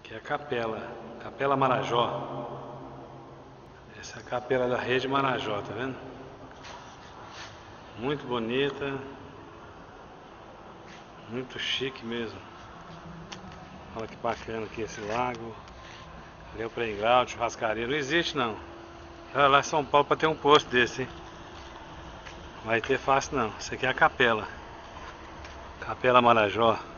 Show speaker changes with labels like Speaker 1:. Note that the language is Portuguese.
Speaker 1: Aqui é a capela, Capela Marajó. Essa é a capela da rede Marajó, tá vendo? Muito bonita, muito chique mesmo. Olha que bacana aqui esse lago. Ali é o playground, churrascaria. Não existe não. Olha lá em São Paulo para ter um posto desse, hein? Vai ter fácil não. Isso aqui é a capela. Capela Marajó.